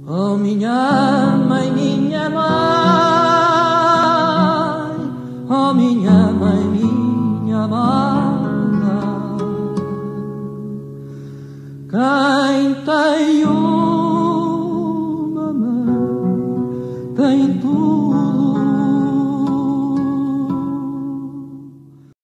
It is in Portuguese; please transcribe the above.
Oh, minha mãe, minha mãe, oh, minha mãe, minha mãe. Quem tem uma mãe tem tudo.